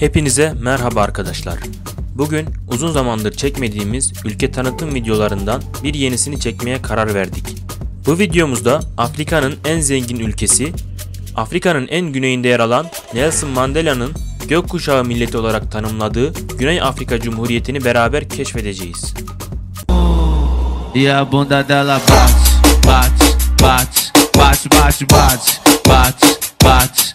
Hepinize merhaba arkadaşlar. Bugün uzun zamandır çekmediğimiz ülke tanıtım videolarından bir yenisini çekmeye karar verdik. Bu videomuzda Afrika'nın en zengin ülkesi, Afrika'nın en güneyinde yer alan Nelson Mandela'nın gökkuşağı milleti olarak tanımladığı Güney Afrika Cumhuriyeti'ni beraber keşfedeceğiz. E a bunda dela bate, bate, bate, bate, bate, bate, bate, bate.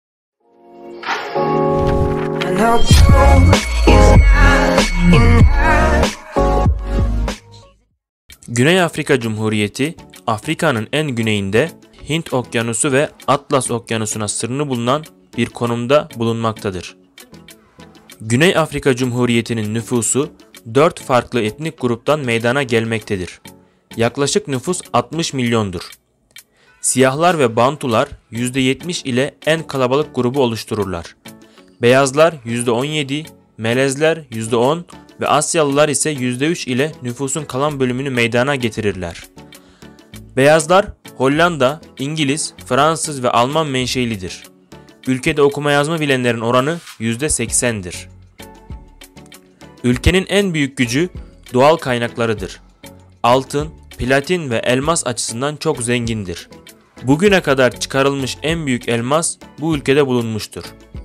Güney Afrika Cumhuriyeti, Afrika'nın en güneyinde Hint Okyanusu ve Atlas Okyanusu'na sınırlı bulunan bir konumda bulunmaktadır. Güney Afrika Cumhuriyeti'nin nüfusu 4 farklı etnik gruptan meydana gelmektedir. Yaklaşık nüfus 60 milyondur. Siyahlar ve Bantular %70 ile en kalabalık grubu oluştururlar. Beyazlar %17, Melezler %10 ve Asyalılar ise %3 ile nüfusun kalan bölümünü meydana getirirler. Beyazlar Hollanda, İngiliz, Fransız ve Alman menşelidir. Ülkede okuma yazma bilenlerin oranı %80'dir. Ülkenin en büyük gücü doğal kaynaklarıdır. Altın, platin ve elmas açısından çok zengindir. Bugüne kadar çıkarılmış en büyük elmas bu ülkede bulunmuştur.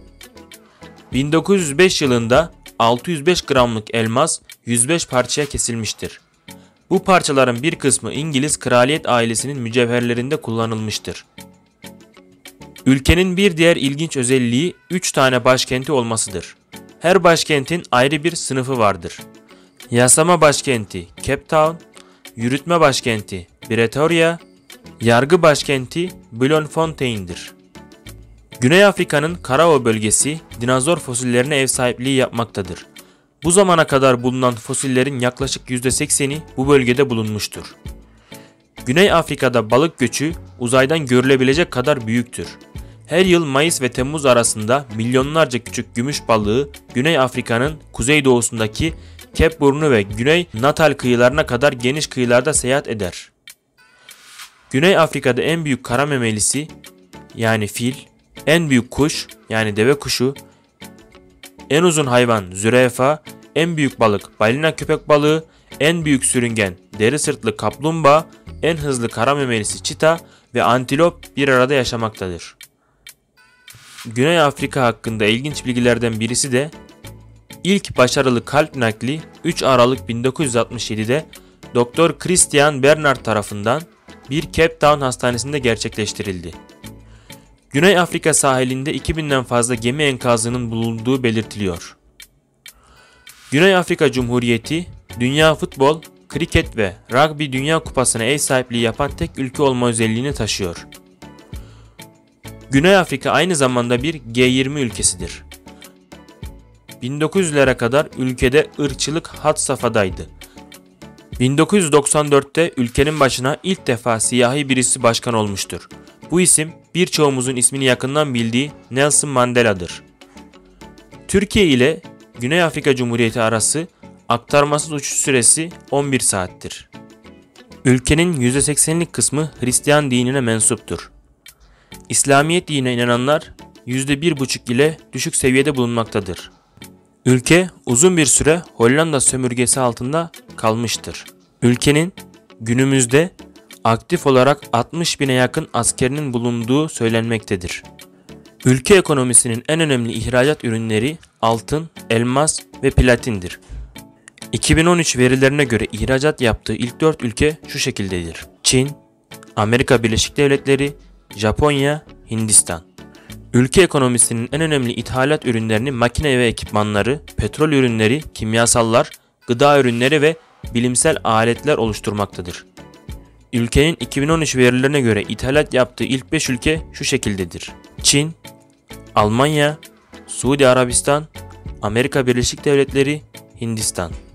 1905 yılında 605 gramlık elmas 105 parçaya kesilmiştir. Bu parçaların bir kısmı İngiliz kraliyet ailesinin mücevherlerinde kullanılmıştır. Ülkenin bir diğer ilginç özelliği 3 tane başkenti olmasıdır. Her başkentin ayrı bir sınıfı vardır. Yasama başkenti Cape Town, yürütme başkenti Pretoria, yargı başkenti Bloemfontein'dir. Güney Afrika'nın Karao bölgesi dinozor fosillerine ev sahipliği yapmaktadır. Bu zamana kadar bulunan fosillerin yaklaşık %80'i bu bölgede bulunmuştur. Güney Afrika'da balık göçü uzaydan görülebilecek kadar büyüktür. Her yıl Mayıs ve Temmuz arasında milyonlarca küçük gümüş balığı Güney Afrika'nın kuzeydoğusundaki Cape Burnu ve Güney Natal kıyılarına kadar geniş kıyılarda seyahat eder. Güney Afrika'da en büyük kara memelisi yani fil, en büyük kuş yani deve kuşu, en uzun hayvan zürafa, en büyük balık balina köpek balığı, en büyük sürüngen deri sırtlı kaplumbağa, en hızlı kara memelisi çita ve antilop bir arada yaşamaktadır. Güney Afrika hakkında ilginç bilgilerden birisi de ilk başarılı kalp nakli 3 Aralık 1967'de Dr. Christian Bernard tarafından bir Cape Town hastanesinde gerçekleştirildi. Güney Afrika sahilinde 2000'den fazla gemi enkazının bulunduğu belirtiliyor. Güney Afrika Cumhuriyeti, dünya futbol, kriket ve rugby dünya kupasına ev sahipliği yapan tek ülke olma özelliğini taşıyor. Güney Afrika aynı zamanda bir G20 ülkesidir. 1900'lere kadar ülkede ırkçılık had safhadaydı. 1994'te ülkenin başına ilk defa siyahi birisi başkan olmuştur. Bu isim birçoğumuzun ismini yakından bildiği Nelson Mandela'dır. Türkiye ile Güney Afrika Cumhuriyeti arası aktarmasız uçuş süresi 11 saattir. Ülkenin %80'lik kısmı Hristiyan dinine mensuptur. İslamiyet dinine inananlar %1,5 ile düşük seviyede bulunmaktadır. Ülke uzun bir süre Hollanda sömürgesi altında kalmıştır. Ülkenin günümüzde aktif olarak 60 bine yakın askerinin bulunduğu söylenmektedir. Ülke ekonomisinin en önemli ihracat ürünleri altın, elmas ve platindir. 2013 verilerine göre ihracat yaptığı ilk 4 ülke şu şekildedir: Çin, Amerika Birleşik Devletleri, Japonya, Hindistan. Ülke ekonomisinin en önemli ithalat ürünlerini makine ve ekipmanları, petrol ürünleri, kimyasallar, gıda ürünleri ve bilimsel aletler oluşturmaktadır. Ülkenin 2013 verilerine göre ithalat yaptığı ilk 5 ülke şu şekildedir: Çin, Almanya, Suudi Arabistan, Amerika Birleşik Devletleri, Hindistan.